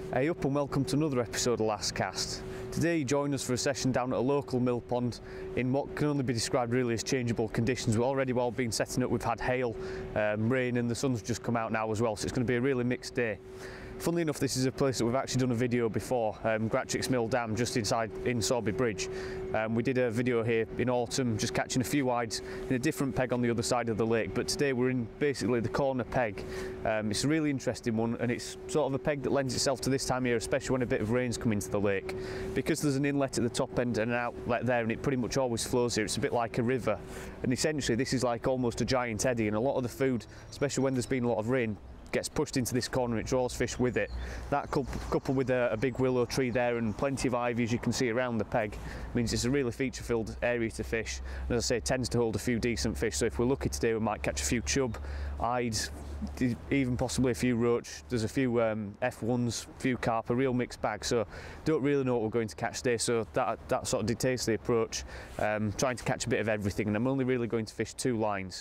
Hey up and welcome to another episode of Last Cast. Today you join us for a session down at a local mill pond in what can only be described really as changeable conditions. We've already well been setting up, we've had hail, rain, and the sun's just come out now as well, so it's going to be a really mixed day. Funnily enough, this is a place that we've actually done a video before, Gratchicks Mill Dam, just in Sorby Bridge. We did a video here in autumn, just catching a few wides in a different peg on the other side of the lake, but today we're in basically the corner peg. It's a really interesting one, and it's sort of a peg that lends itself to this time of year, especially when a bit of rain's come into the lake. Because there's an inlet at the top end and an outlet there, and it pretty much always flows here, it's a bit like a river. And essentially this is like almost a giant eddy, and a lot of the food, especially when there's been a lot of rain, gets pushed into this corner and it draws fish with it. That coupled with a big willow tree there and plenty of ivy, as you can see around the peg, means it's a really feature-filled area to fish, and as I say, it tends to hold a few decent fish. So if we're lucky today, we might catch a few chub, eyes, even possibly a few roach. There's a few F1s, a few carp, a real mixed bag, so don't really know what we're going to catch today, so that sort of dictates the approach, trying to catch a bit of everything, and I'm only really going to fish 2 lines.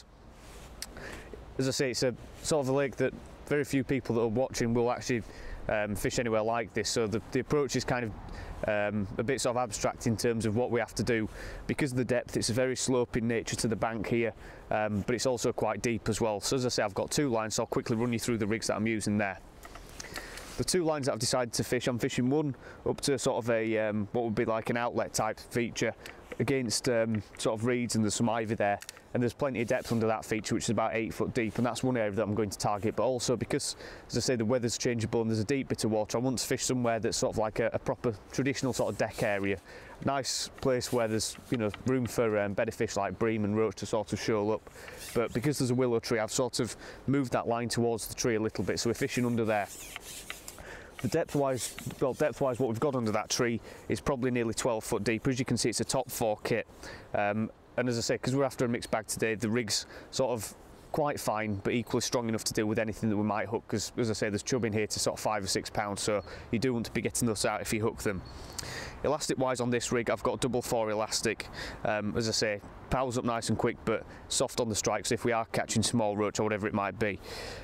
As I say, it's a sort of a lake that very few people that are watching will actually fish anywhere like this, so the approach is kind of a bit sort of abstract in terms of what we have to do. Because of the depth, it's a very sloping nature to the bank here, but it's also quite deep as well. So as I say, I've got 2 lines, so I'll quickly run you through the rigs that I'm using there. The 2 lines that I've decided to fish, I'm fishing one up to sort of a what would be like an outlet type feature against sort of reeds, and there's some ivy there, and there's plenty of depth under that feature, which is about 8 foot deep, and that's one area that I'm going to target. But also because, as I say, the weather's changeable and there's a deep bit of water, I want to fish somewhere that's sort of like a proper traditional sort of deck area, nice place where there's, you know, room for better fish like bream and roach to sort of shoal up. But because there's a willow tree, I've sort of moved that line towards the tree a little bit, so we're fishing under there. The depth-wise, what we've got under that tree is probably nearly 12 foot deep. As you can see, it's a top 4 kit. And as I say, because we're after a mixed bag today, the rig's sort of quite fine, but equally strong enough to deal with anything that we might hook, because as I say, there's chub in here to sort of 5 or 6 pounds, so you do want to be getting those out if you hook them. Elastic-wise on this rig, I've got double 4 elastic. As I say, powers up nice and quick, but soft on the strikes if we are catching small roach or whatever it might be.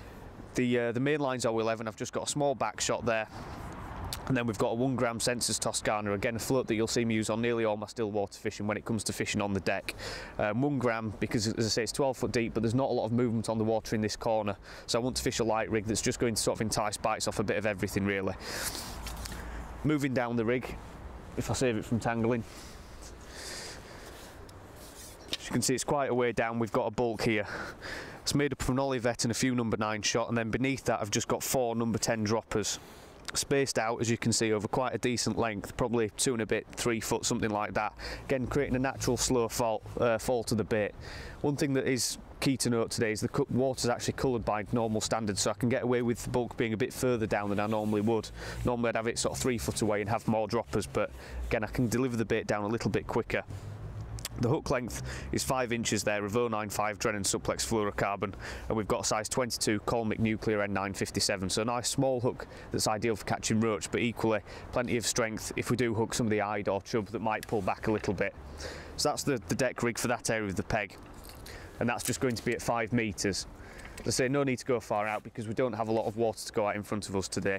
The main line's 011, I've just got a small back shot there, and then we've got a 1 gram Sensor's Toscana, again a float that you'll see me use on nearly all my still water fishing when it comes to fishing on the deck. 1 gram because, as I say, it's 12 foot deep, but there's not a lot of movement on the water in this corner, so I want to fish a light rig that's just going to sort of entice bites off a bit of everything really. Moving down the rig, if I save it from tangling, as you can see, it's quite a way down. We've got a bulk here. It's made up of an Olivet and a few number 9 shot, and then beneath that I've just got 4 number 10 droppers, spaced out, as you can see, over quite a decent length, probably 2 and a bit, 3 foot, something like that. Again, creating a natural slow fall to the bait. One thing that is key to note today is the water's actually coloured by normal standards, so I can get away with the bulk being a bit further down than I normally would. Normally I'd have it sort of 3 foot away and have more droppers, but again, I can deliver the bait down a little bit quicker. The hook length is 5 inches there of 095 Drennan Suplex fluorocarbon, and we've got a size 22 Colmic Nuclear N957, so a nice small hook that's ideal for catching roach, but equally plenty of strength if we do hook some of the eyed or chub that might pull back a little bit. So that's the deck rig for that area of the peg, and that's just going to be at 5 metres. As I say, no need to go far out because we don't have a lot of water to go out in front of us today.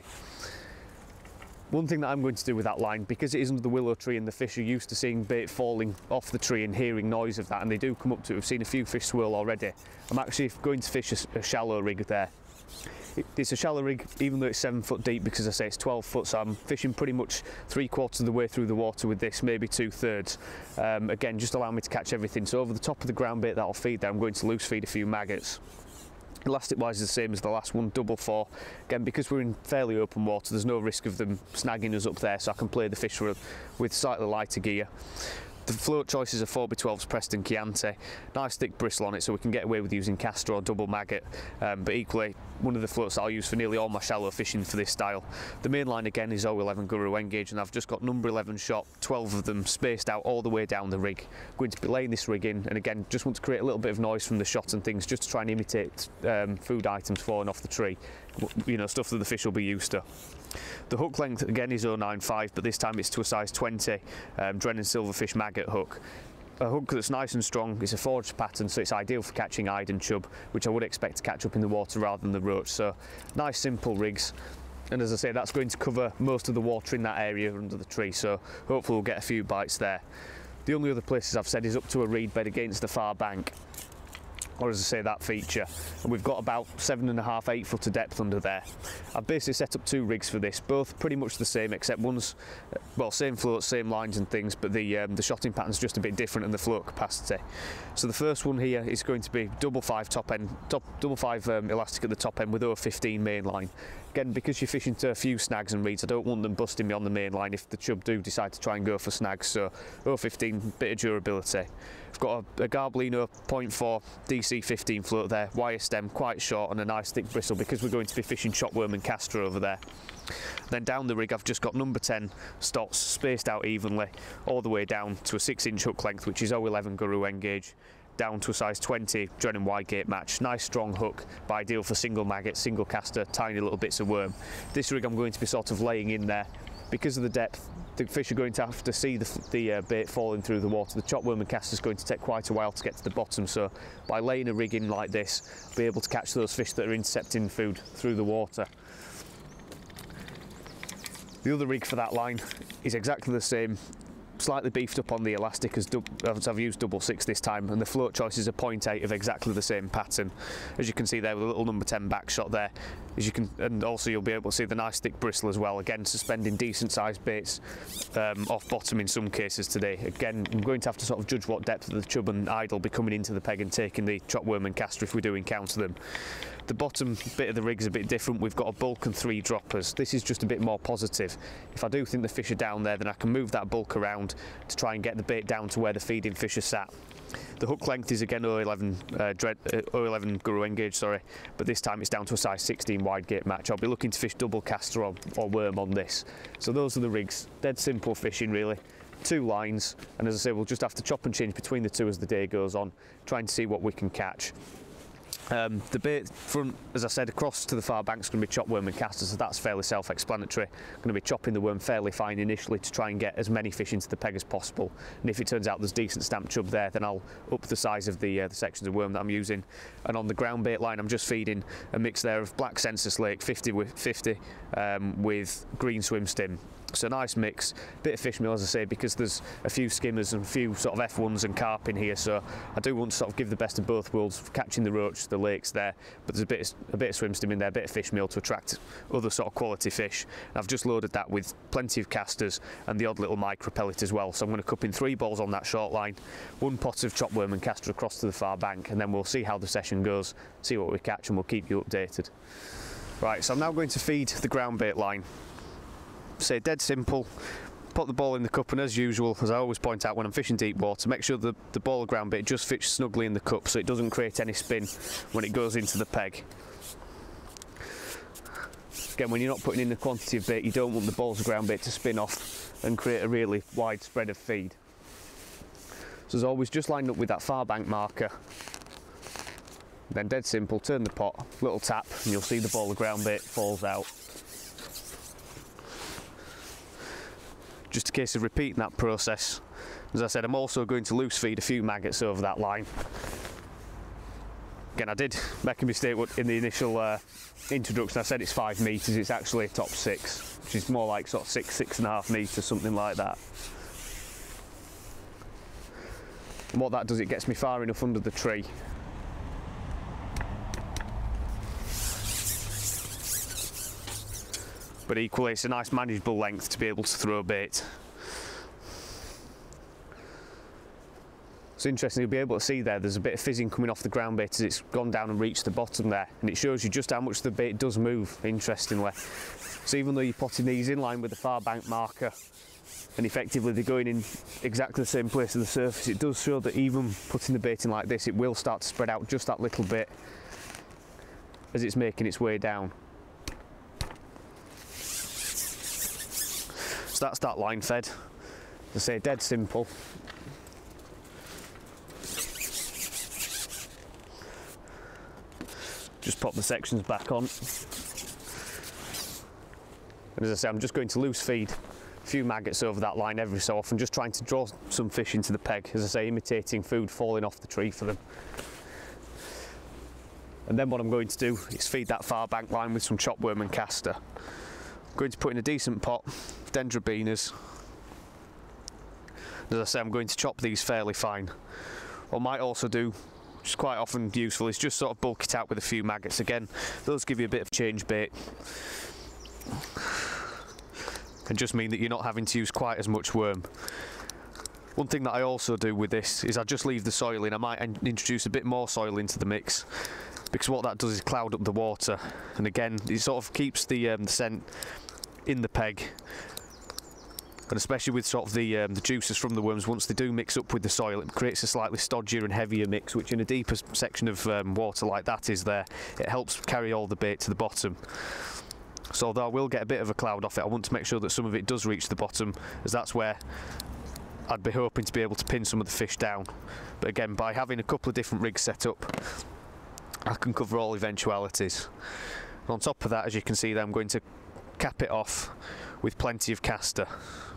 One thing that I'm going to do with that line, because it is under the willow tree and the fish are used to seeing bait falling off the tree and hearing noise of that, and they do come up to it, we've seen a few fish swirl already, I'm actually going to fish a shallow rig there. It's a shallow rig even though it's 7 foot deep, because I say it's 12 foot, so I'm fishing pretty much 3/4 of the way through the water with this, maybe 2/3. Again, just allow me to catch everything. So over the top of the ground bait that I'll feed there, I'm going to loose feed a few maggots. Elastic wise is the same as the last one, double 4. Again, because we're in fairly open water, there's no risk of them snagging us up there, so I can play the fish with slightly lighter gear. The float choice is a 4x12's Preston Chianti. Nice thick bristle on it, so we can get away with using castor or double maggot, but equally one of the floats that I'll use for nearly all my shallow fishing for this style. The main line again is 011 Guru Engage, and I've just got number 11 shot, 12 of them spaced out all the way down the rig. I'm going to be laying this rig in, and again just want to create a little bit of noise from the shot and things, just to try and imitate food items falling off the tree, you know, stuff that the fish will be used to. The hook length again is 095, but this time it's to a size 20 Drennan Silverfish maggot hook. A hook that's nice and strong. It's a forged pattern, so it's ideal for catching eyed and chub, which I would expect to catch up in the water rather than the roach. So nice simple rigs. And as I say, that's going to cover most of the water in that area under the tree, so hopefully we'll get a few bites there. The only other places I've said is up to a reed bed against the far bank, or as I say, that feature, and we've got about 7.5 to 8 foot of depth under there. I've basically set up 2 rigs for this, both pretty much the same, except one's, well, same floats, same lines and things, but the shotting pattern's just a bit different in the float capacity. So the first one here is going to be double 5 elastic at the top end with 0.15 main line. Again, because you're fishing to a few snags and reeds, I don't want them busting me on the main line if the chub do decide to try and go for snags, so 0.15, bit of durability. I've got a Garbolino 0.4 DC15 float there, wire stem, quite short, and a nice thick bristle because we're going to be fishing chopworm and castor over there. Then down the rig I've just got number 10 stots spaced out evenly all the way down to a 6-inch hook length, which is 0.11 Guru engage, down to a size 20 Drennan wide gate match. Nice strong hook, but ideal for single maggot, single caster, tiny little bits of worm. This rig I'm going to be sort of laying in there. Because of the depth, the fish are going to have to see the bait falling through the water. The chopworm and caster is going to take quite a while to get to the bottom, so by laying a rig in like this, I'll be able to catch those fish that are intercepting food through the water. The other rig for that line is exactly the same, slightly beefed up on the elastic as I've used double 6 this time, and the float choice is a 0.8 of exactly the same pattern. As you can see there with a little number 10 back shot there, and also you'll be able to see the nice thick bristle as well, again suspending decent sized baits off bottom in some cases today. Again, I'm going to have to sort of judge what depth the chub and idle will be coming into the peg and taking the chopworm and caster if we do encounter them. The bottom bit of the rig is a bit different. We've got a bulk and 3 droppers. This is just a bit more positive. If I do think the fish are down there, then I can move that bulk around to try and get the bait down to where the feeding fish are sat. The hook length is again 0.11 Guru engage, sorry, but this time it's down to a size 16 wide gate match. I'll be looking to fish double caster or worm on this. So those are the rigs. Dead simple fishing really. 2 lines, and as I say, we'll just have to chop and change between the 2 as the day goes on, trying to see what we can catch. The bait front, as I said, across to the far bank is going to be chopworm and caster, so that's fairly self-explanatory. I'm going to be chopping the worm fairly fine initially to try and get as many fish into the peg as possible, and if it turns out there's decent stamp chub there, then I'll up the size of the sections of worm that I'm using. And on the ground bait line I'm just feeding a mix there of black census slake 50 with 50 with green swim stim. So nice mix, bit of fish meal as I say, because there's a few skimmers and a few sort of F1s and carp in here, so I do want to sort of give the best of both worlds for catching the roach, the lakes there, but there's a bit of swim stim in there, a bit of fish meal to attract other sort of quality fish. And I've just loaded that with plenty of casters and the odd little micro pellet as well, so I'm going to cup in 3 balls on that short line, 1 pot of chopworm and caster across to the far bank, and then we'll see how the session goes, see what we catch, and we'll keep you updated. Right, so I'm now going to feed the ground bait line. Say dead simple, put the ball in the cup, and as usual, as I always point out when I'm fishing deep water, make sure the ball of ground bait just fits snugly in the cup so it doesn't create any spin when it goes into the peg. Again, when you're not putting in the quantity of bait, you don't want the balls of ground bait to spin off and create a really wide spread of feed. So as always, just line up with that far bank marker, then dead simple, turn the pot, little tap, and you'll see the ball of ground bait falls out. Just a case of repeating that process. As I said, I'm also going to loose feed a few maggots over that line. Again, I did make a mistake in the initial introduction. I said it's 5 metres, it's actually top 6, which is more like sort of 6.5 metres, something like that. And what that does, it gets me far enough under the tree but equally it's a nice manageable length to be able to throw bait. It's interesting, you'll be able to see there's a bit of fizzing coming off the ground bait as it's gone down and reached the bottom there, and it shows you just how much the bait does move, interestingly. So even though you're potting these in line with the far bank marker and effectively they're going in exactly the same place as the surface, it does show that even putting the bait in like this, it will start to spread out just that little bit as it's making its way down. So that's that line fed. As I say, dead simple. Just pop the sections back on. And as I say, I'm just going to loose feed a few maggots over that line every so often, just trying to draw some fish into the peg, as I say, imitating food falling off the tree for them. And then what I'm going to do is feed that far bank line with some chopworm and caster. I'm going to put in a decent pot of dendrobinas. As I say, I'm going to chop these fairly fine. What I might also do, which is quite often useful, is just sort of bulk it out with a few maggots. Again, those give you a bit of change bait and just mean that you're not having to use quite as much worm. One thing that I also do with this is I just leave the soil in. I might introduce a bit more soil into the mix, because what that does is cloud up the water, and again it sort of keeps the scent in the peg, and especially with sort of the juices from the worms, once they do mix up with the soil, it creates a slightly stodgier and heavier mix, which in a deeper section of water like that is there, it helps carry all the bait to the bottom. So although I will get a bit of a cloud off it, I want to make sure that some of it does reach the bottom, as that's where I'd be hoping to be able to pin some of the fish down. But again, by having a couple of different rigs set up, I can cover all eventualities. And on top of that, as you can see there, I'm going to cap it off with plenty of caster.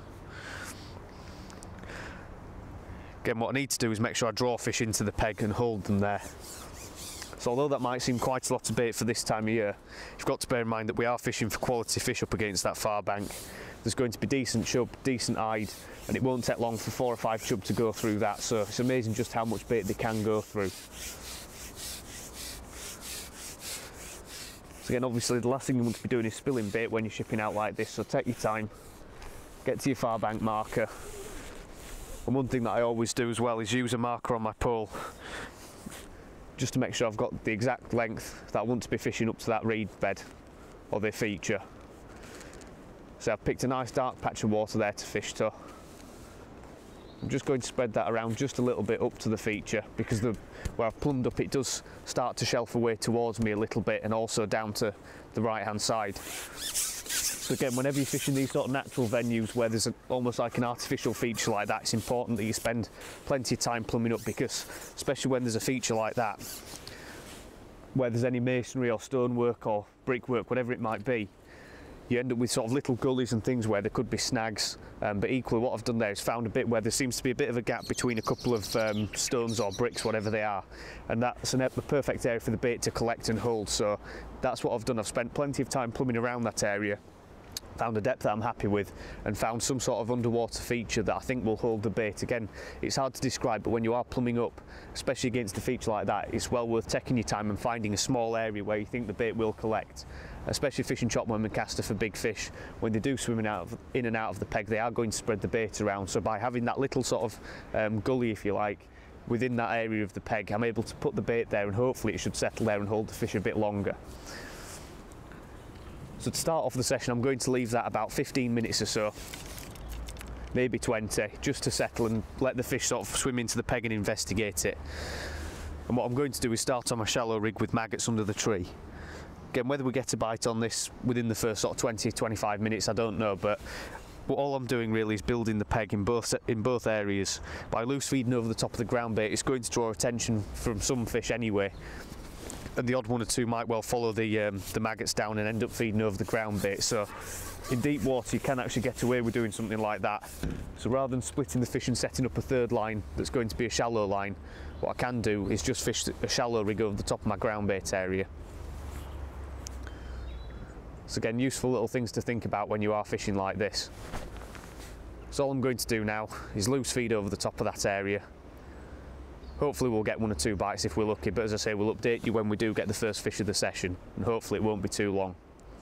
Again, what I need to do is make sure I draw fish into the peg and hold them there. So although that might seem quite a lot of bait for this time of year, you've got to bear in mind that we are fishing for quality fish up against that far bank. There's going to be decent chub, decent eyed, and it won't take long for 4 or 5 chub to go through that, so it's amazing just how much bait they can go through. So again, obviously the last thing you want to be doing is spilling bait when you're shipping out like this, so take your time, get to your far bank marker. And one thing that I always do as well is use a marker on my pole, just to make sure I've got the exact length that I want to be fishing up to that reed bed or the feature. So I've picked a nice dark patch of water there to fish to. I'm just going to spread that around just a little bit up to the feature, because where I've plumbed up, it does start to shelf away towards me a little bit, and also down to the right hand side. So again, whenever you're fishing these sort of natural venues where there's almost like an artificial feature like that, it's important that you spend plenty of time plumbing up, because especially when there's a feature like that, where there's any masonry or stonework or brickwork, whatever it might be, you end up with sort of little gullies and things where there could be snags, but equally what I've done there is found a bit where there seems to be a bit of a gap between a couple of stones or bricks, whatever they are, and that's the perfect area for the bait to collect and hold. So that's what I've done. I've spent plenty of time plumbing around that area, found a depth that I'm happy with, and found some sort of underwater feature that I think will hold the bait. Again, it's hard to describe, but when you are plumbing up, especially against a feature like that, it's well worth taking your time and finding a small area where you think the bait will collect. Especially fishing chopworm and caster for big fish, when they do swim in and out of the peg, they are going to spread the bait around. So by having that little sort of gully, if you like, within that area of the peg, I'm able to put the bait there, and hopefully it should settle there and hold the fish a bit longer. So to start off the session, I'm going to leave that about 15 minutes or so, maybe 20, just to settle and let the fish sort of swim into the peg and investigate it. And what I'm going to do is start on my shallow rig with maggots under the tree. Again, whether we get a bite on this within the first sort of 20-25 minutes, I don't know, but all I'm doing really is building the peg in both areas. By loose feeding over the top of the ground bait, it's going to draw attention from some fish anyway, and the odd one or two might well follow the maggots down and end up feeding over the ground bait. So in deep water you can actually get away with doing something like that. So rather than splitting the fish and setting up a third line that's going to be a shallow line, what I can do is just fish a shallow rig over the top of my ground bait area. So again, useful little things to think about when you are fishing like this. So all I'm going to do now is loose feed over the top of that area. Hopefully we'll get 1 or 2 bites if we're lucky, but as I say, we'll update you when we do get the first fish of the session, and hopefully it won't be too long.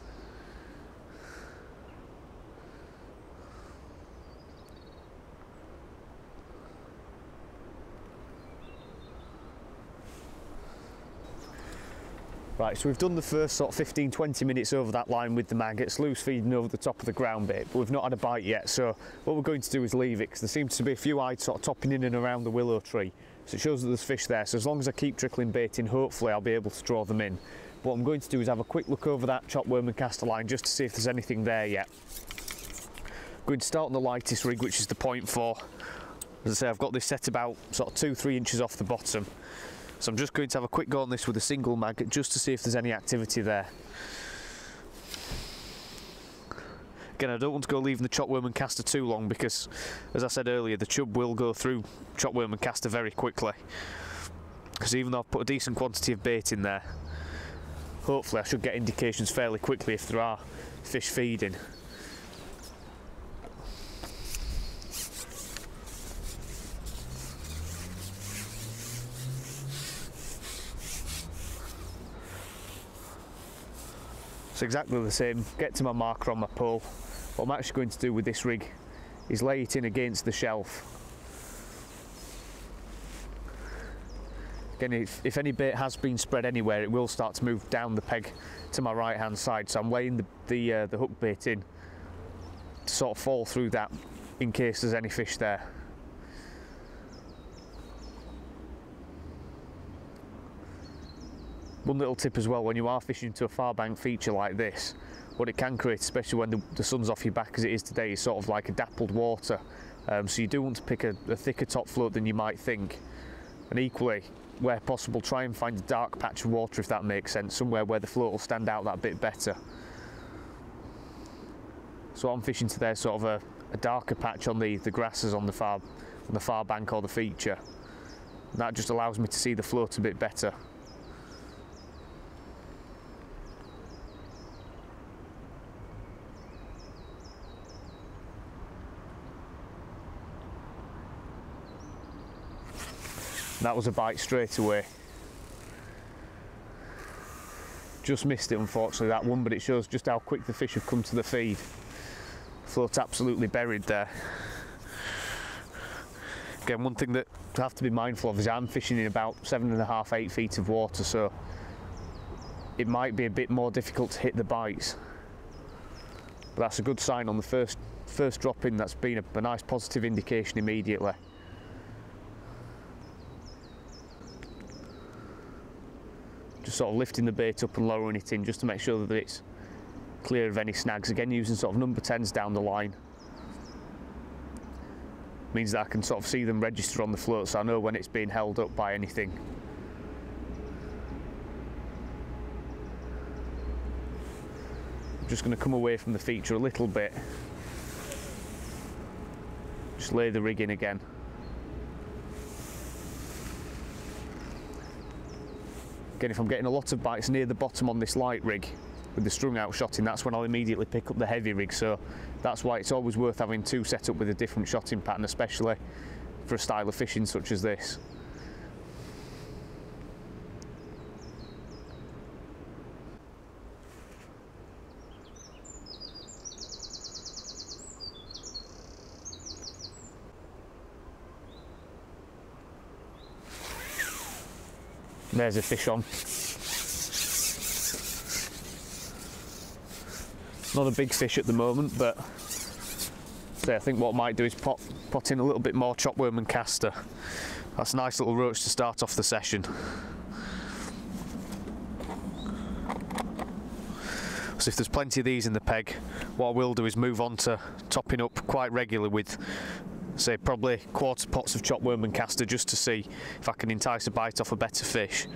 Right, so we've done the first sort of 15-20 minutes over that line with the maggots, loose feeding over the top of the ground bait, but we've not had a bite yet. So what we're going to do is leave it, because there seems to be a few eyes sort of topping in and around the willow tree. So it shows that there's fish there, so as long as I keep trickling bait in, hopefully I'll be able to draw them in. But what I'm going to do is have a quick look over that chopworm and caster line just to see if there's anything there yet. I'm going to start on the lightest rig, which is the 0.4. As I say, I've got this set about sort of 2-3 inches off the bottom. So I'm just going to have a quick go on this with a single maggot just to see if there's any activity there. Again, I don't want to go leaving the chopworm and caster too long, because, as I said earlier, the chub will go through chopworm and caster very quickly. Because even though I've put a decent quantity of bait in there, hopefully I should get indications fairly quickly if there are fish feeding. It's exactly the same, get to my marker on my pole. What I'm actually going to do with this rig is lay it in against the shelf. Again, if any bait has been spread anywhere, it will start to move down the peg to my right hand side, so I'm laying the hook bait in to sort of fall through that in case there's any fish there. One little tip as well, when you are fishing to a far bank feature like this, what it can create, especially when the sun's off your back as it is today, is sort of like a dappled water. So you do want to pick a thicker top float than you might think. And equally, where possible, try and find a dark patch of water, if that makes sense, somewhere where the float will stand out that bit better. So what I'm fishing today is sort of a darker patch on the grasses on the far bank or the feature. And that just allows me to see the float a bit better. That was a bite straight away. Just missed it, unfortunately, that one, but it shows just how quick the fish have come to the feed. Float absolutely buried there. Again, one thing that I have to be mindful of is I'm fishing in about 7.5 to 8 feet of water, so it might be a bit more difficult to hit the bites. But that's a good sign on the first drop in. That's been a nice positive indication immediately. Just sort of lifting the bait up and lowering it in just to make sure that it's clear of any snags. Again, using sort of number 10s down the line means that I can sort of see them register on the float, so I know when it's being held up by anything. I'm just going to come away from the feature a little bit, just lay the rig in again. Again, if I'm getting a lot of bites near the bottom on this light rig with the strung out shotting, that's when I'll immediately pick up the heavy rig, so that's why it's always worth having two set up with a different shotting pattern, especially for a style of fishing such as this. There's a fish on. Not a big fish at the moment, but I think what I might do is pot in a little bit more chopworm and castor. That's a nice little roach to start off the session. So if there's plenty of these in the peg, what I will do is move on to topping up quite regularly with, say, probably quarter pots of chopworm and castor, just to see if I can entice a bite off a better fish.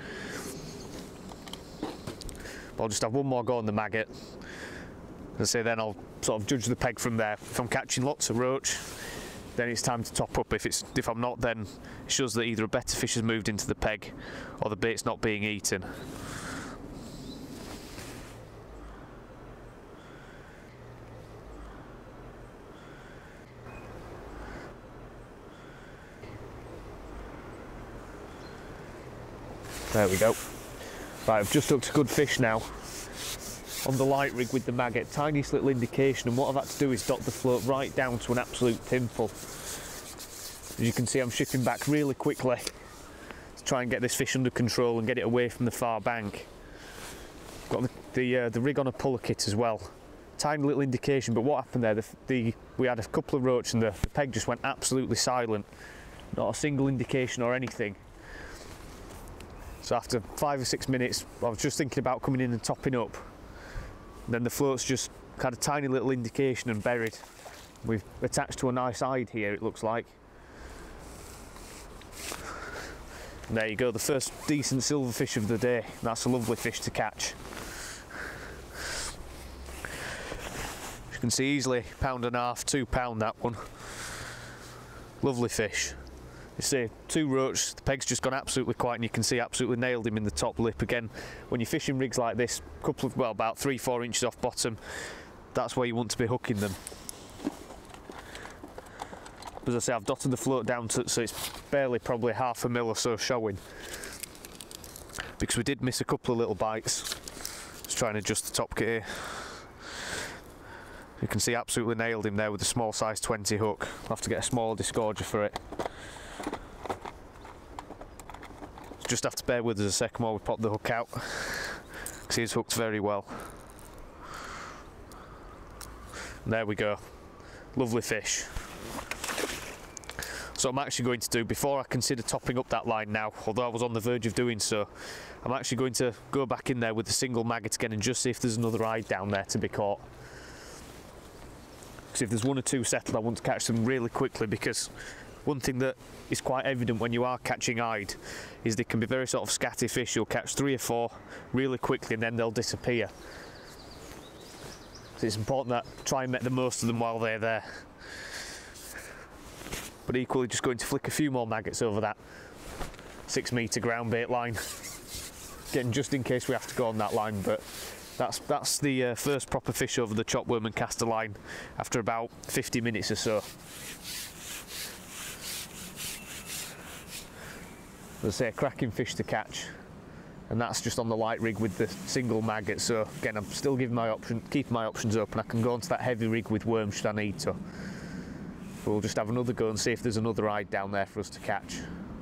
But I'll just have one more go on the maggot. As I say, then I'll sort of judge the peg from there. If I'm catching lots of roach, then it's time to top up. If I'm not, then it shows that either a better fish has moved into the peg or the bait's not being eaten. There we go. Right, I've just hooked a good fish now on the light rig with the maggot. Tiniest little indication, and what I've had to do is dot the float right down to an absolute pimple. As you can see, I'm shipping back really quickly to try and get this fish under control and get it away from the far bank. Got the rig on a puller kit as well. Tiny little indication, but what happened there, we had a couple of roach and the peg just went absolutely silent. Not a single indication or anything. So after 5 or 6 minutes, I was just thinking about coming in and topping up. And then the float's just had a tiny little indication and buried. We've attached to a nice hide here, it looks like. And there you go, the first decent silverfish of the day. That's a lovely fish to catch. As you can see, easily £1.5, £2 that one. Lovely fish. You see, 2 roach, the peg's just gone absolutely quiet, and you can see absolutely nailed him in the top lip. Again, when you're fishing rigs like this, well, about 3-4 inches off bottom, that's where you want to be hooking them. As I say, I've dotted the float down so it's barely probably half a mil or so showing, because we did miss a couple of little bites. Just trying to adjust the top kit here. You can see absolutely nailed him there with a small size 20 hook. I'll have to get a smaller disgorger for it. Just have to bear with us a second while we pop the hook out, because he's hooked very well. And there we go, lovely fish. So what I'm actually going to do, before I consider topping up that line now, although I was on the verge of doing so, I'm actually going to go back in there with a single maggot again and just see if there's another eye down there to be caught. Because if there's 1 or 2 settled, I want to catch them really quickly, because one thing that is quite evident when you are catching eyed is they can be very sort of scatty fish. You'll catch 3 or 4 really quickly and then they'll disappear. So it's important that try and make the most of them while they're there. But equally just going to flick a few more maggots over that 6 metre ground bait line. Again, just in case we have to go on that line, but that's the first proper fish over the chopworm and caster line after about 50 minutes or so. As I say, a cracking fish to catch, and that's just on the light rig with the single maggot. So again, I'm still keeping my options open. I can go onto that heavy rig with worms should I need to. We'll just have another go and see if there's another eye down there for us to catch.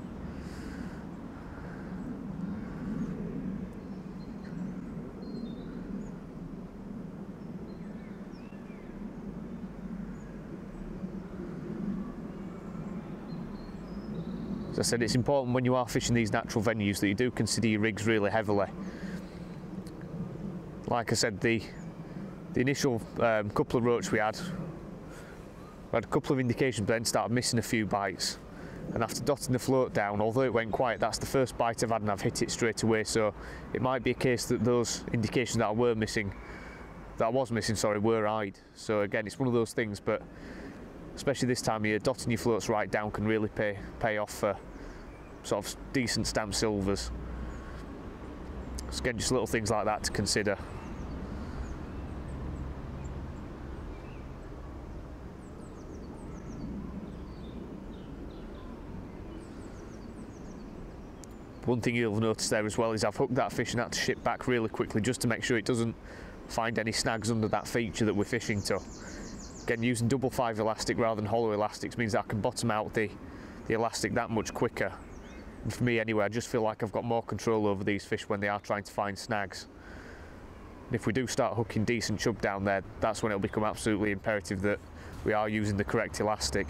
As I said, it's important when you are fishing these natural venues that you do consider your rigs really heavily. Like I said, the initial couple of roach we had a couple of indications, but then started missing a few bites. And after dotting the float down, although it went quiet, that's the first bite I've had and I've hit it straight away. So it might be a case that those indications that I was missing, were eyed. So again, it's one of those things, but especially this time of year, dotting your floats right down can really pay off for sort of decent stamp silvers. So again, just little things like that to consider. One thing you'll notice there as well is I've hooked that fish and had to ship back really quickly just to make sure it doesn't find any snags under that feature that we're fishing to. Again, using double 5 elastic rather than hollow elastics means I can bottom out the elastic that much quicker. And for me anyway, I just feel like I've got more control over these fish when they are trying to find snags. And if we do start hooking decent chub down there, that's when it'll become absolutely imperative that we are using the correct elastic.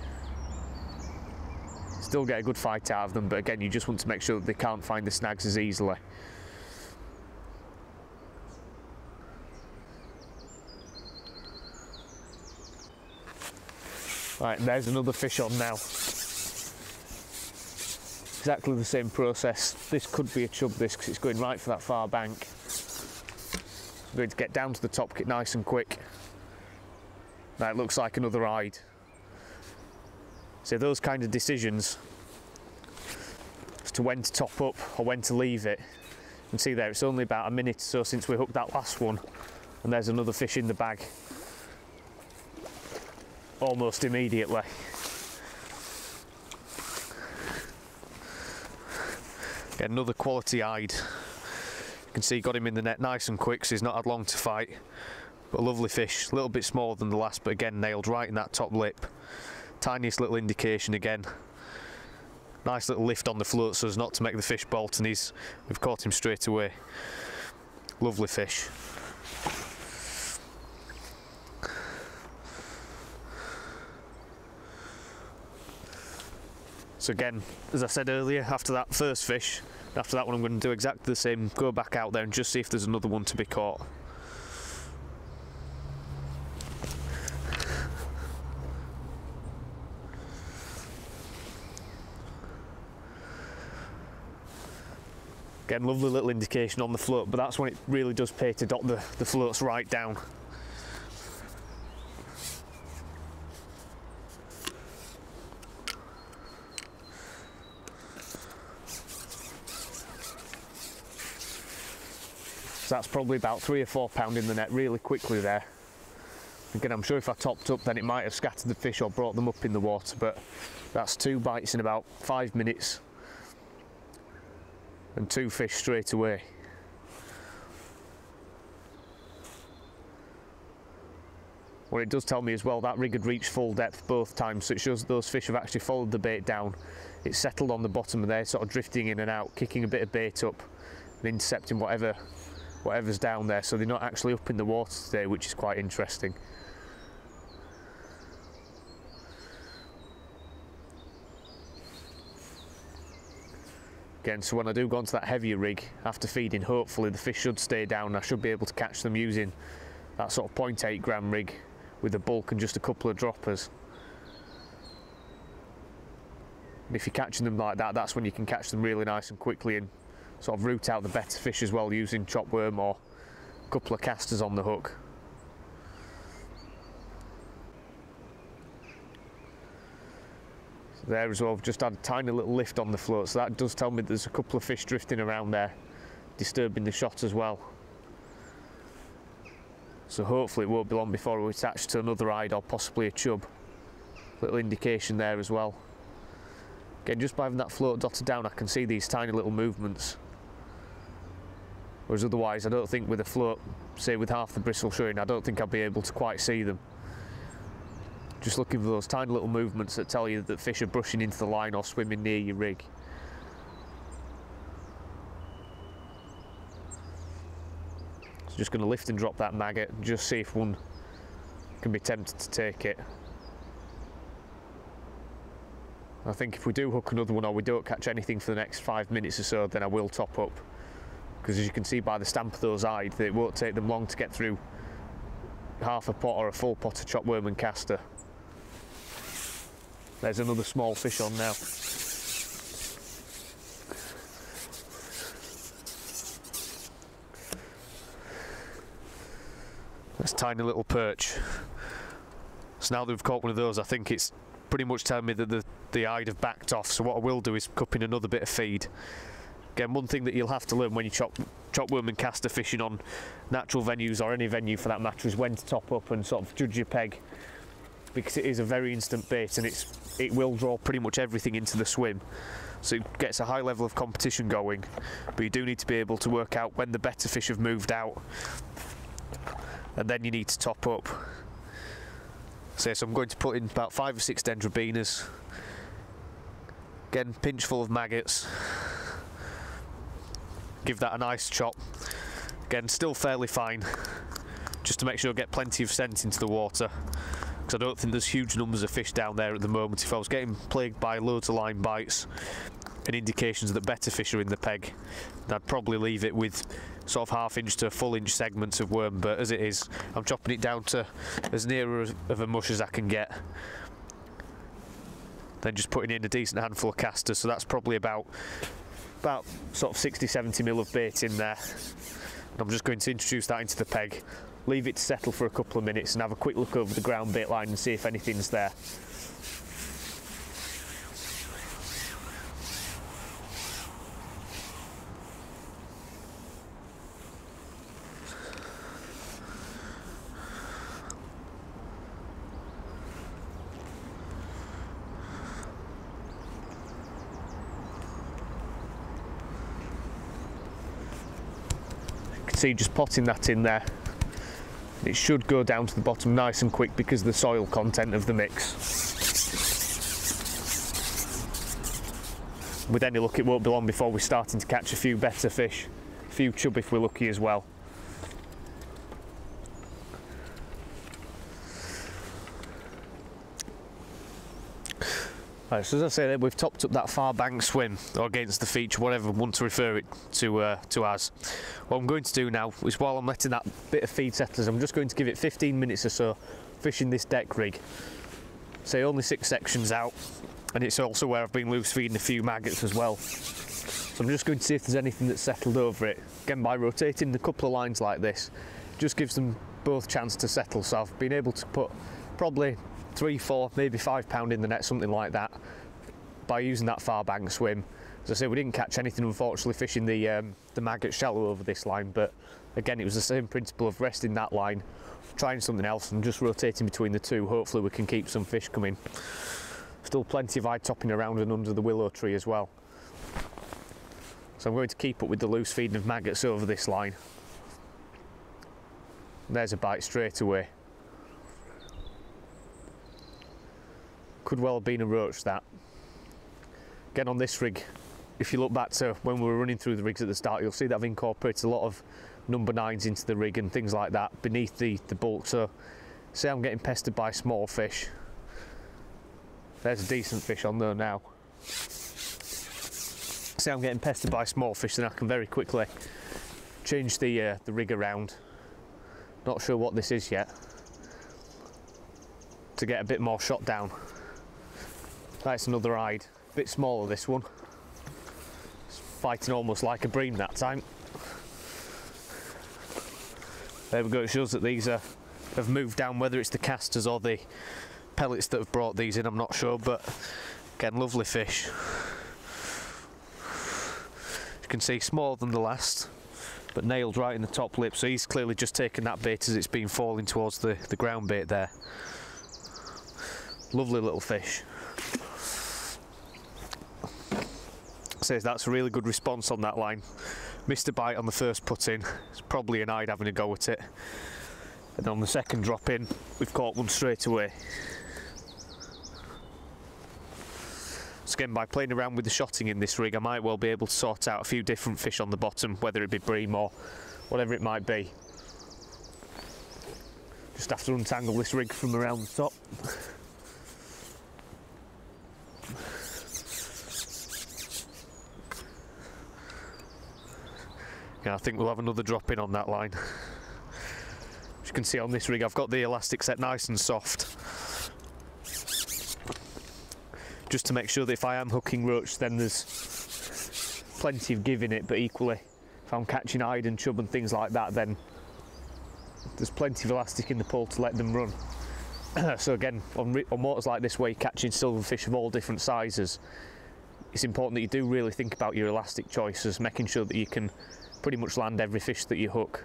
Still get a good fight out of them, but again, you just want to make sure that they can't find the snags as easily. Right, and there's another fish on now. Exactly the same process. This could be a chub, this, because it's going right for that far bank. I'm going to get down to the top kit nice and quick. That looks like another eyed. So those kind of decisions as to when to top up or when to leave it. You can see there, it's only about a minute or so since we hooked that last one, and there's another fish in the bag almost immediately. Get another quality eyed. You can see got him in the net nice and quick, so he's not had long to fight. But a lovely fish, a little bit smaller than the last, but again nailed right in that top lip. Tiniest little indication again. Nice little lift on the float so as not to make the fish bolt, and we've caught him straight away. Lovely fish. So again, as I said earlier, after that first fish, after that one I'm going to do exactly the same, go back out there and just see if there's another one to be caught. Again, lovely little indication on the float, but that's when it really does pay to dot the floats right down. So that's probably about 3 or 4 pound in the net really quickly there. Again, I'm sure if I topped up then it might have scattered the fish or brought them up in the water, but that's 2 bites in about 5 minutes and 2 fish straight away. What it does tell me as well, that rig had reached full depth both times, so it shows those fish have actually followed the bait down. It's settled on the bottom and they're sort of drifting in and out, kicking a bit of bait up and intercepting whatever's down there, so they're not actually up in the water today, which is quite interesting. Again, so when I do go onto that heavier rig after feeding, hopefully the fish should stay down and I should be able to catch them using that sort of 0.8 gram rig with a bulk and just a couple of droppers. And if you're catching them like that, that's when you can catch them really nice and quickly and sort of root out the better fish as well, using chopworm or a couple of casters on the hook. So there as well, I've just had a tiny little lift on the float, so that does tell me there's a couple of fish drifting around there, disturbing the shot as well. So hopefully it won't be long before we attach to another eyed or possibly a chub. Little indication there as well. Again, just by having that float dotted down, I can see these tiny little movements. Whereas otherwise, I don't think with a float, say with half the bristle showing, I don't think I'll be able to quite see them. Just looking for those tiny little movements that tell you that fish are brushing into the line or swimming near your rig. So just going to lift and drop that maggot and just see if one can be tempted to take it. I think if we do hook another one or we don't catch anything for the next 5 minutes or so, then I will top up. Because as you can see by the stamp of those eyed, it won't take them long to get through half a pot or a full pot of chopworm and caster. There's another small fish on now. That's a tiny little perch. So now that we've caught one of those, I think it's pretty much telling me that the eyed have backed off. So what I will do is cup in another bit of feed. Again, one thing that you'll have to learn when you chopworm and caster fishing on natural venues or any venue for that matter is when to top up and sort of judge your peg, because it is a very instant bait and it will draw pretty much everything into the swim. So it gets a high level of competition going, but you do need to be able to work out when the better fish have moved out, and then you need to top up. So I'm going to put in about 5 or 6 dendrobinas. Again, pinch full of maggots. Give that a nice chop. Again, still fairly fine, just to make sure I get plenty of scent into the water, because I don't think there's huge numbers of fish down there at the moment. If I was getting plagued by loads of line bites and indications that better fish are in the peg, I'd probably leave it with sort of half-inch to full-inch segments of worm, but as it is, I'm chopping it down to as near of a mush as I can get. Then just putting in a decent handful of casters, so that's probably about sort of 60-70 mil of bait in there. And I'm just going to introduce that into the peg, leave it to settle for a couple of minutes and have a quick look over the ground bait line and see if anything's there. See, just potting that in there, it should go down to the bottom nice and quick because of the soil content of the mix. With any luck, it won't be long before we're starting to catch a few better fish, a few chub if we're lucky as well. Right, so as I say, we've topped up that far bank swim, or against the feature, whatever we want to refer it to as. What I'm going to do now is, while I'm letting that bit of feed settle, I'm just going to give it 15 minutes or so fishing this deck rig. Say only 6 sections out, and it's also where I've been loose feeding a few maggots as well. So I'm just going to see if there's anything that's settled over it. Again, by rotating a couple of lines like this, just gives them both chance to settle. So I've been able to put probably 3, 4, maybe 5 pound in the net, something like that, by using that far bank swim. As I say, we didn't catch anything unfortunately fishing the maggot shallow over this line, but Again, it was the same principle of resting that line, trying something else and just rotating between the two. Hopefully we can keep some fish coming. Still plenty of eye topping around and under the willow tree as well. So I'm going to keep up with the loose feeding of maggots over this line. There's a bite straight away. Could well have been a roach, that. Again, on this rig, if you look back to when we were running through the rigs at the start, you'll see that I've incorporated a lot of number 9s into the rig and things like that beneath the bulk. So say I'm getting pestered by small fish. There's a decent fish on there now. Say I'm getting pestered by small fish, then I can very quickly change the rig around. Not sure what this is yet, to get a bit more shot down. That's another hide, a bit smaller this one. It's fighting almost like a bream that time. There we go, it shows that these have moved down, whether it's the casters or the pellets that have brought these in, I'm not sure, but again, lovely fish. You can see smaller than the last, but nailed right in the top lip, so he's clearly just taken that bait as it's been falling towards the ground bait there. Lovely little fish. Says that's a really good response on that line. Missed a bite on the first put in, it's probably an hide having a go at it. And on the second drop in, we've caught one straight away. So again, by playing around with the shotting in this rig, I might well be able to sort out a few different fish on the bottom, whether it be bream or whatever it might be. Just have to untangle this rig from around the top. Yeah, I think we'll have another drop in on that line. As you can see on this rig, I've got the elastic set nice and soft, just to make sure that if I am hooking roach, then there's plenty of give in it, but equally if I'm catching hide and chub and things like that, then there's plenty of elastic in the pull to let them run. So again, on waters like this where you're catching silverfish of all different sizes, it's important that you do really think about your elastic choices, making sure that you can pretty much land every fish that you hook.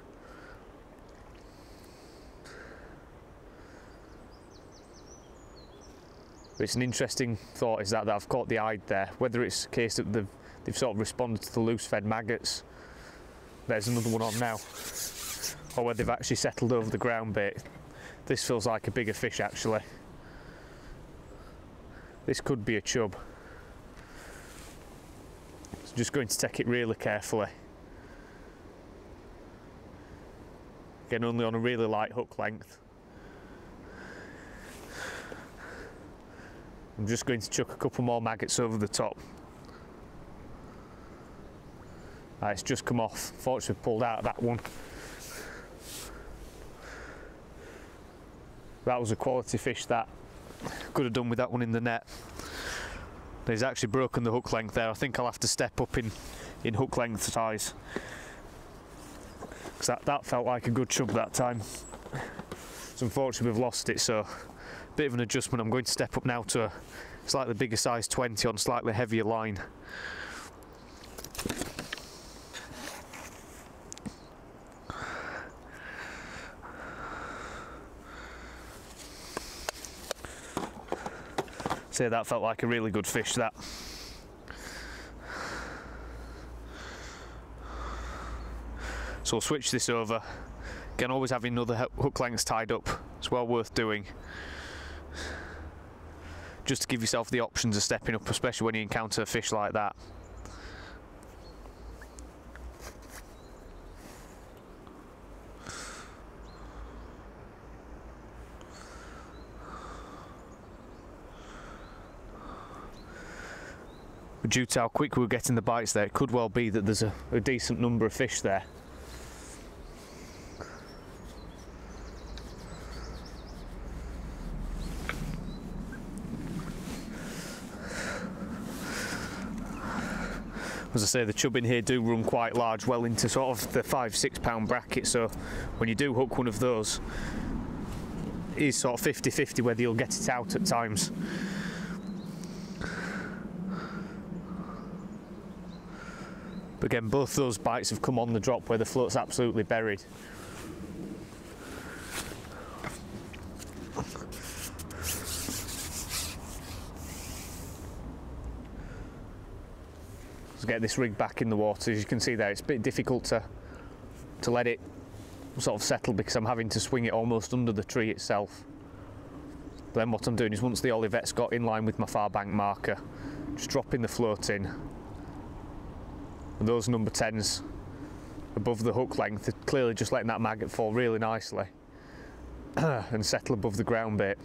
But it's an interesting thought is that I've caught the hide there, whether it's a case that they've sort of responded to the loose fed maggots. There's another one on now. Or whether they've actually settled over the ground bait. This feels like a bigger fish actually. This could be a chub. So just going to take it really carefully. Again, only on a really light hook length. I'm just going to chuck a couple more maggots over the top. It's just come off. Fortunately pulled out of that one. That was a quality fish that. Could have done with that one in the net. He's actually broken the hook length there. I think I'll have to step up in hook length size. Because that felt like a good chub that time. So unfortunately we've lost it, so a bit of an adjustment. I'm going to step up now to a slightly bigger size 20 on slightly heavier line. So that felt like a really good fish, that. So we'll switch this over. Again, always having other hook lengths tied up. It's well worth doing. Just to give yourself the options of stepping up, especially when you encounter a fish like that. But due to how quick we were getting the bites there, it could well be that there's a decent number of fish there. As I say, the chub in here do run quite large, well into sort of the 5-6 pound bracket, so when you do hook one of those, it is sort of 50-50 whether you'll get it out at times. But again, both those bites have come on the drop where the float's absolutely buried. Let's get this rig back in the water. As you can see there, it's a bit difficult to let it sort of settle because I'm having to swing it almost under the tree itself. But then what I'm doing is, once the olivette's got in line with my far bank marker, just dropping the float in, and those number 10s above the hook length are clearly just letting that maggot fall really nicely and settle above the ground bait.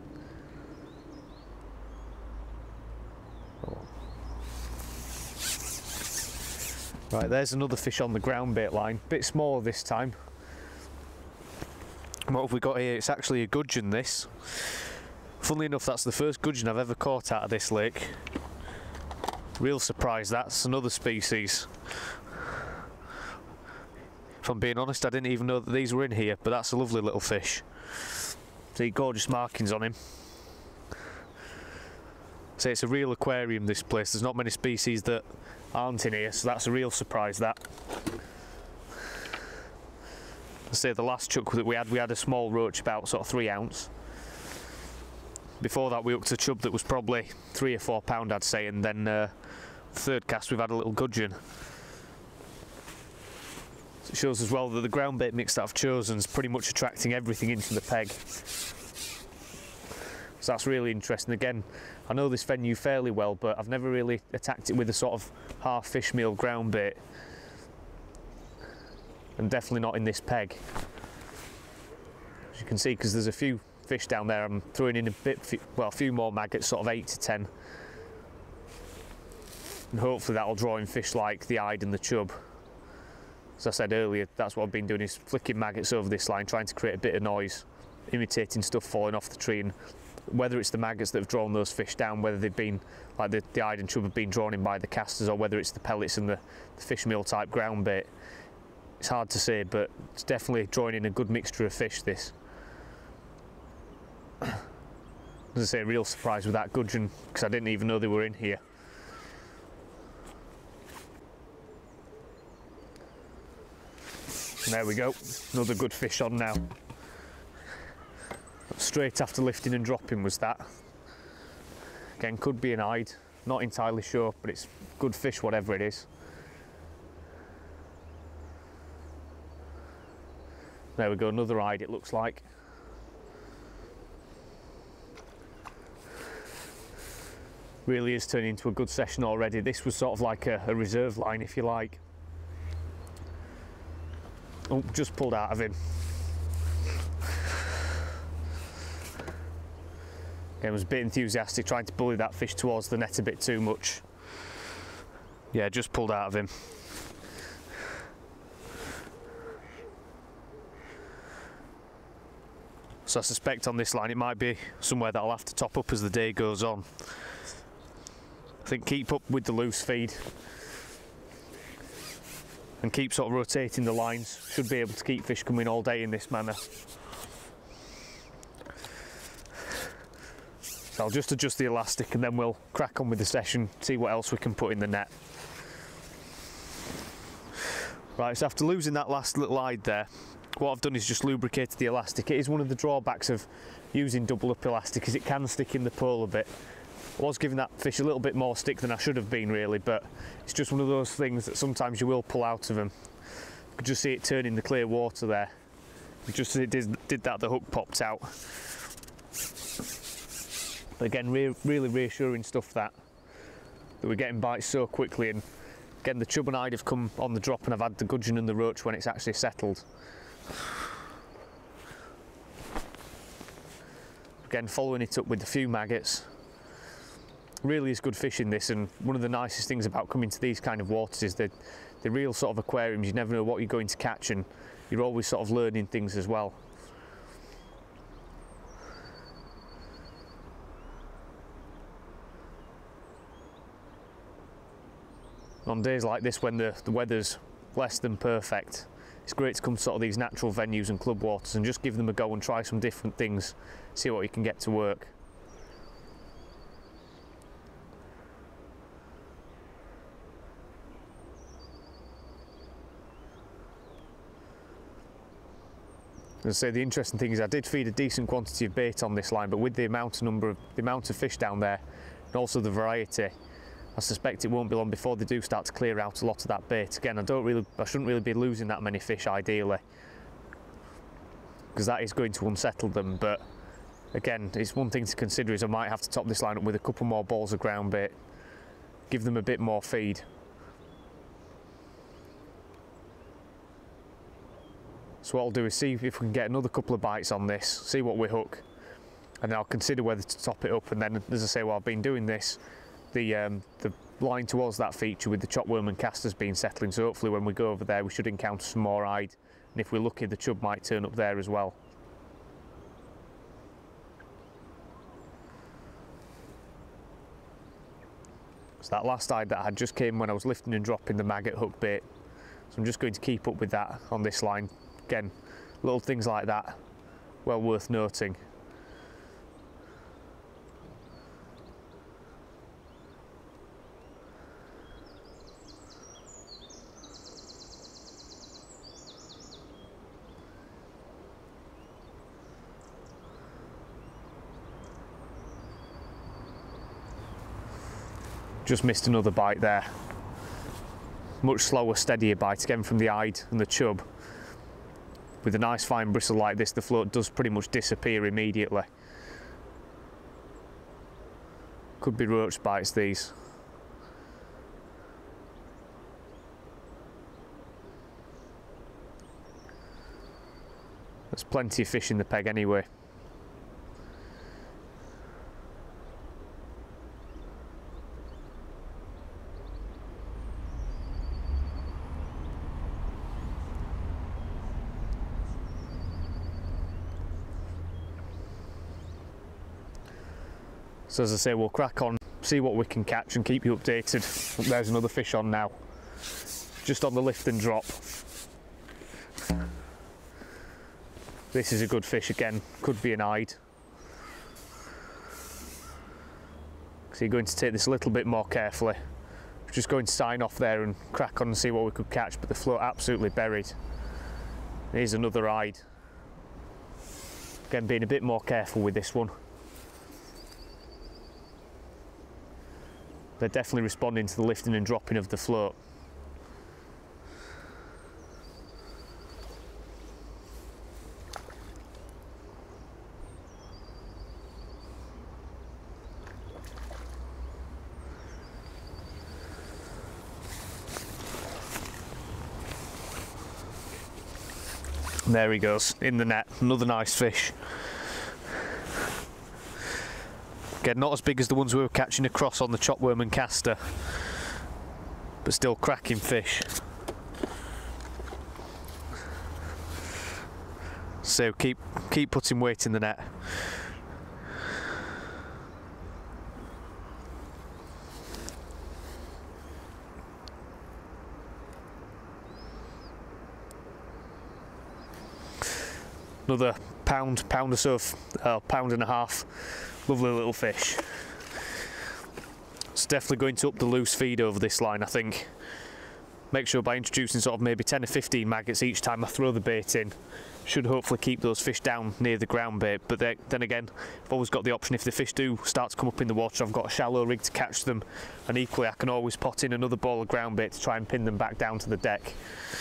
Right, there's another fish on the ground bait line, bit smaller this time. What have we got here? It's actually a gudgeon, this. Funnily enough, that's the first gudgeon I've ever caught out of this lake. Real surprise, that's another species. If I'm being honest, I didn't even know that these were in here, but that's a lovely little fish. See, gorgeous markings on him. So it's a real aquarium, this place. There's not many species that aren't in here, so that's a real surprise, that. I say the last chuck that we had a small roach about sort of 3 ounce. Before that we hooked a chub that was probably 3 or 4 pound, I'd say, and then third cast we've had a little gudgeon. So it shows as well that the ground bait mix that I've chosen is pretty much attracting everything into the peg. So that's really interesting. Again, I know this venue fairly well, but I've never really attacked it with a sort of half fish meal ground bait. And definitely not in this peg. As you can see, because there's a few fish down there, I'm throwing in a few more maggots, sort of 8 to 10. And hopefully that'll draw in fish like the eyed and the chub. As I said earlier, that's what I've been doing, is flicking maggots over this line, trying to create a bit of noise, imitating stuff falling off the tree, and whether it's the maggots that have drawn those fish down, whether they've been, like the eyed and chub have been drawn in by the casters, or whether it's the pellets and the fish meal type ground bait. It's hard to say, but it's definitely drawing in a good mixture of fish, this. As I say, a real surprise with that gudgeon, because I didn't even know they were in here. And there we go, another good fish on now. Straight after lifting and dropping was that. Again, could be an eyed, not entirely sure, but it's good fish whatever it is. There we go, another eyed it looks like. Really is turning into a good session already. This was sort of like a reserve line, if you like. Oh, just pulled out of him. Again, I was a bit enthusiastic, trying to bully that fish towards the net a bit too much. Yeah, just pulled out of him. So I suspect on this line it might be somewhere that I'll have to top up as the day goes on. I think keep up with the loose feed and keep sort of rotating the lines. Should be able to keep fish coming all day in this manner. So I'll just adjust the elastic and then we'll crack on with the session, see what else we can put in the net. Right, so after losing that last little eyed there, what I've done is just lubricated the elastic. It is one of the drawbacks of using double up elastic, is it can stick in the pole a bit. I was giving that fish a little bit more stick than I should have been really, but it's just one of those things that sometimes you will pull out of them. You could just see it turning the clear water there. Just as it did that, the hook popped out. But again, really reassuring stuff that we're getting bites so quickly, and again the chub and eyed have come on the drop, and I've had the gudgeon and the roach when it's actually settled. Again, following it up with a few maggots. Really is good fishing this, and one of the nicest things about coming to these kind of waters is that the real sort of aquariums, you never know what you're going to catch, and you're always sort of learning things as well. On days like this when the weather's less than perfect, it's great to come to sort of these natural venues and club waters and just give them a go and try some different things, see what you can get to work. As I say, the interesting thing is I did feed a decent quantity of bait on this line, but with the amount of fish down there and also the variety, I suspect it won't be long before they do start to clear out a lot of that bait. Again, I shouldn't really be losing that many fish ideally, because that is going to unsettle them. But again, it's one thing to consider is I might have to top this line up with a couple more balls of ground bait, give them a bit more feed. So what I'll do is see if we can get another couple of bites on this, see what we hook, and then I'll consider whether to top it up. And then, as I say, while I've been doing this, the line towards that feature with the chopworm and casters been settling, so hopefully when we go over there we should encounter some more hide, and if we're lucky the chub might turn up there as well. So that last hide that I had just came when I was lifting and dropping the maggot hook bait, so I'm just going to keep up with that on this line. Again, little things like that, well worth noting. Just missed another bite there. Much slower, steadier bite again from the hide and the chub. With a nice fine bristle like this, the float does pretty much disappear immediately. Could be roach bites, these. There's plenty of fish in the peg anyway. So as I say, we'll crack on, see what we can catch and keep you updated. There's another fish on now, just on the lift and drop. This is a good fish again, could be an hide. So you're going to take this a little bit more carefully. We're just going to sign off there and crack on and see what we could catch, but the float absolutely buried. Here's another hide. Again, being a bit more careful with this one. They're definitely responding to the lifting and dropping of the float. And there he goes, in the net, another nice fish. Again, not as big as the ones we were catching across on the chopworm and caster, but still cracking fish. So keep putting weight in the net. Another pound or so, pound and a half. Lovely little fish. It's definitely going to up the loose feed over this line, I think. Make sure by introducing sort of maybe 10 or 15 maggots each time I throw the bait in, should hopefully keep those fish down near the ground bait. But then again, I've always got the option, if the fish do start to come up in the water, I've got a shallow rig to catch them, and equally I can always pot in another ball of ground bait to try and pin them back down to the deck.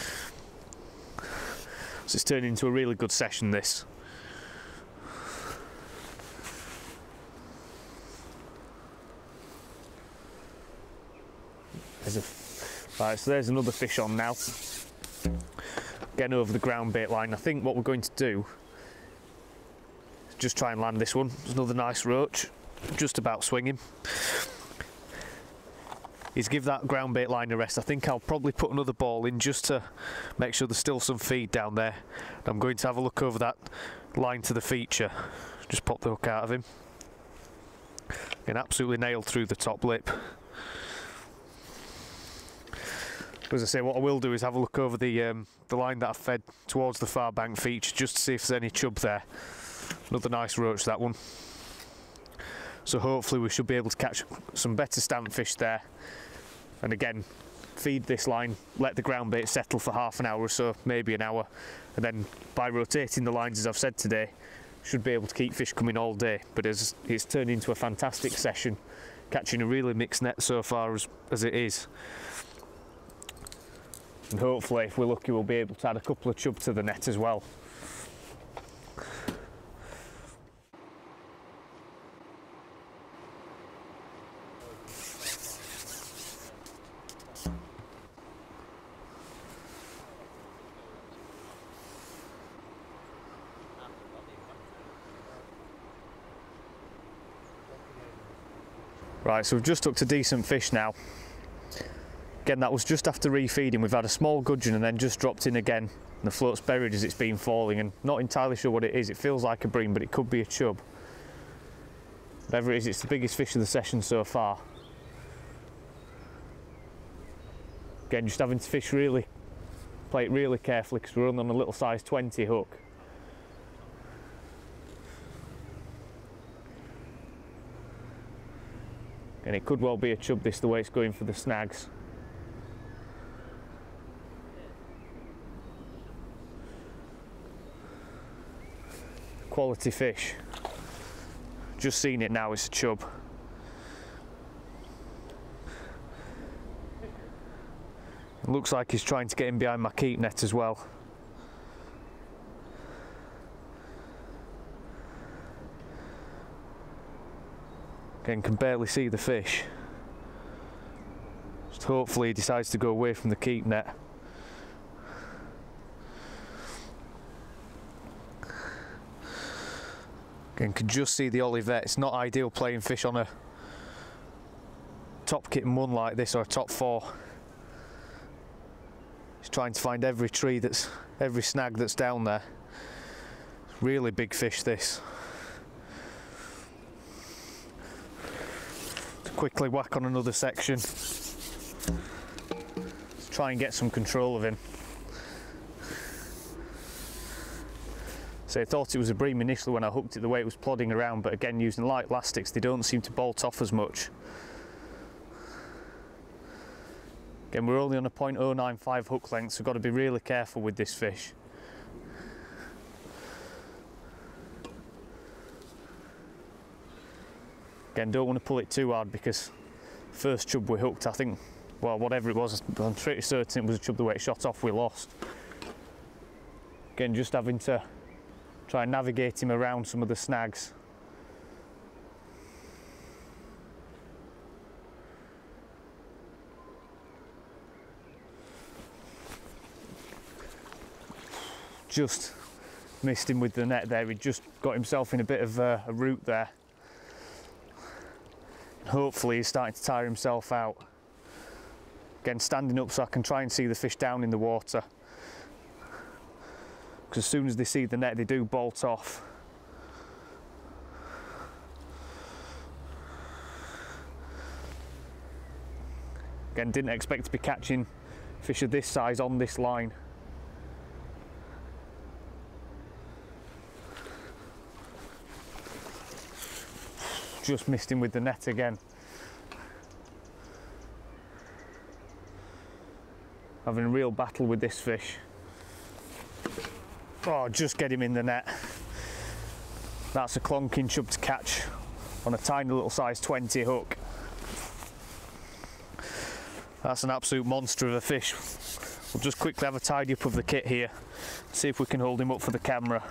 So it's turning into a really good session, this. Right, so there's another fish on now. Again over the ground bait line. I think what we're going to do is just try and land this one. There's another nice roach, just about swinging. Is give that ground bait line a rest. I think I'll probably put another ball in just to make sure there's still some feed down there. And I'm going to have a look over that line to the feature. Just pop the hook out of him. Again, absolutely nailed through the top lip. As I say, what I will do is have a look over the line that I've fed towards the far bank feature, just to see if there's any chub there. Another nice roach, that one. So hopefully we should be able to catch some better stamp fish there. And again, feed this line, let the ground bait settle for half an hour or so, maybe an hour, and then by rotating the lines, as I've said today, should be able to keep fish coming all day. But it's turned into a fantastic session, catching a really mixed net so far as it is. And hopefully, if we're lucky, we'll be able to add a couple of chub to the net as well. Right, so we've just hooked a decent fish now. Again, that was just after refeeding. We've had a small gudgeon and then just dropped in again. And the float's buried as it's been falling, and not entirely sure what it is. It feels like a bream, but it could be a chub. Whatever it is, it's the biggest fish of the session so far. Again, just having to play it really carefully because we're only on a little size 20 hook. And it could well be a chub, this, the way it's going for the snags. Quality fish. Just seen it now, it's a chub. It looks like he's trying to get in behind my keep net as well. Again, can barely see the fish. Just hopefully he decides to go away from the keep net. Again, can just see the Olivet. It's not ideal playing fish on a top kitten 1 like this, or a top 4. He's trying to find every tree every snag that's down there. Really big fish, this. Quickly whack on another section. Let's try and get some control of him. So I thought it was a bream initially when I hooked it, the way it was plodding around, but again, using light elastics, they don't seem to bolt off as much. Again, we're only on a 0.095 hook length, so we've got to be really careful with this fish. Again, don't want to pull it too hard because first chub we hooked, I think, well, whatever it was, I'm pretty certain it was a chub, the way it shot off, we lost. Again, just having to try and navigate him around some of the snags. Just missed him with the net there. He just got himself in a bit of a root there. Hopefully he's starting to tire himself out. Again, standing up so I can try and see the fish down in the water. Because as soon as they see the net, they do bolt off. Again, didn't expect to be catching fish of this size on this line. Just missed him with the net again. Having a real battle with this fish. Oh, just get him in the net. That's a clonking chub to catch on a tiny little size 20 hook. That's an absolute monster of a fish. We'll just quickly have a tidy up of the kit here, see if we can hold him up for the camera.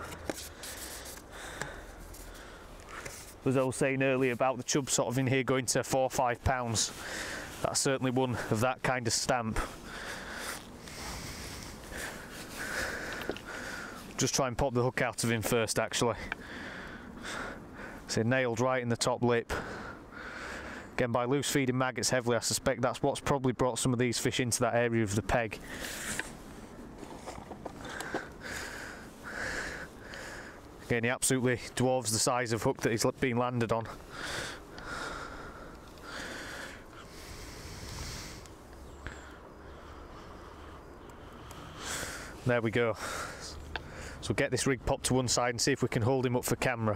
As I was saying earlier about the chub sort of in here going to 4 or 5 pounds, that's certainly one of that kind of stamp. Just try and pop the hook out of him first, actually. So nailed right in the top lip. Again, by loose feeding maggots heavily, I suspect that's what's probably brought some of these fish into that area of the peg. Again, he absolutely dwarfs the size of hook that he's been landed on. There we go. So we'll get this rig popped to one side and see if we can hold him up for camera.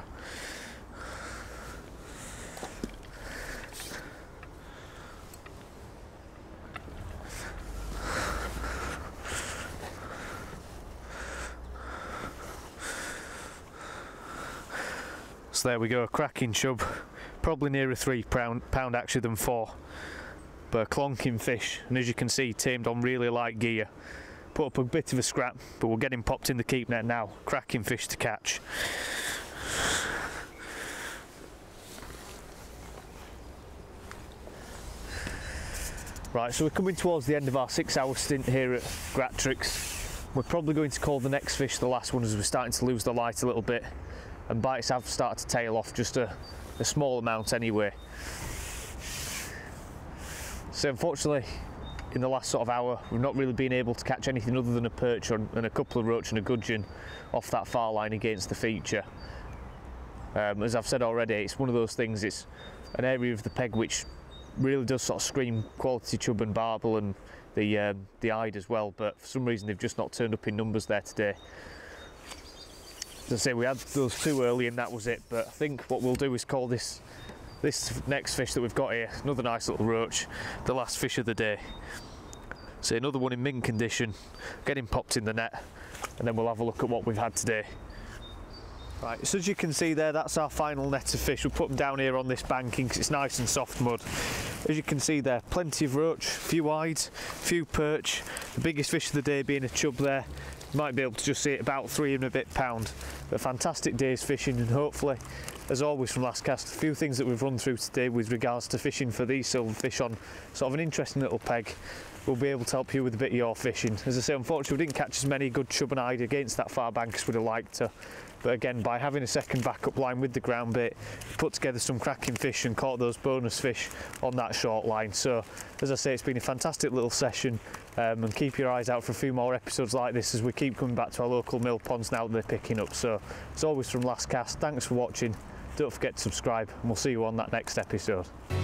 there we go, cracking chub, probably nearer £3 actually than 4, but a clonking fish, and as you can see tamed on really light gear. Put up a bit of a scrap, but we'll get him popped in the keep net now. Cracking fish to catch. Right, so we're coming towards the end of our 6-hour stint here at Grattricks. We're probably going to call the next fish the last one, as we're starting to lose the light a little bit, and bites have started to tail off, just a small amount anyway. So unfortunately, in the last sort of hour, we've not really been able to catch anything other than a perch and a couple of roach and a gudgeon off that far line against the feature. As I've said already, it's one of those things, it's an area of the peg which really does sort of scream quality chub and barbel, and the eyed as well, but for some reason they've just not turned up in numbers there today. As I say, we had those 2 early and that was it, but I think what we'll do is call this next fish that we've got here, another nice little roach, the last fish of the day. So another one in mint condition, get him popped in the net, and then we'll have a look at what we've had today. Right, so as you can see there, that's our final net of fish. We'll put them down here on this banking because it's nice and soft mud. As you can see there, plenty of roach, few eyes, few perch, the biggest fish of the day being a chub there. You might be able to just see it about 3 and a bit pound. But a fantastic day's fishing, and hopefully, as always from last cast, a few things that we've run through today with regards to fishing for these silverfish on sort of an interesting little peg will be able to help you with a bit of your fishing. As I say, unfortunately we didn't catch as many good chub and eyed against that far bank as we'd have liked to, but again, by having a second backup line with the ground bait, put together some cracking fish and caught those bonus fish on that short line. So as I say, it's been a fantastic little session, and keep your eyes out for a few more episodes like this as we keep coming back to our local mill ponds now that they're picking up. So as always from last cast, thanks for watching, don't forget to subscribe, and we'll see you on that next episode.